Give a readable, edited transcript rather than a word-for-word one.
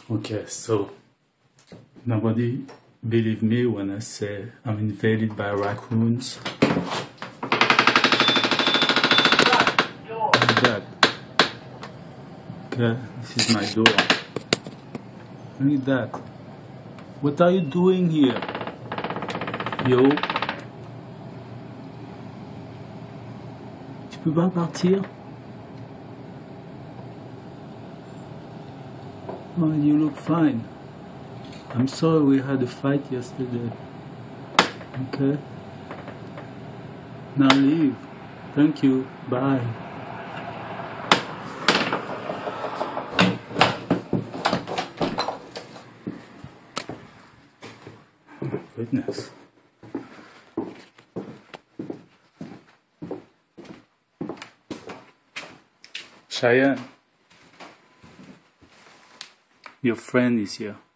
Okay, so nobody believe me when I say I'm invaded by raccoons. Like that. Okay, this is my door. Look at that. What are you doing here? Yo. Tu peux pas partir? Oh, you look fine. I'm sorry we had a fight yesterday. Okay? Now leave. Thank you. Bye. Oh my goodness. Cheyenne. Your friend is here.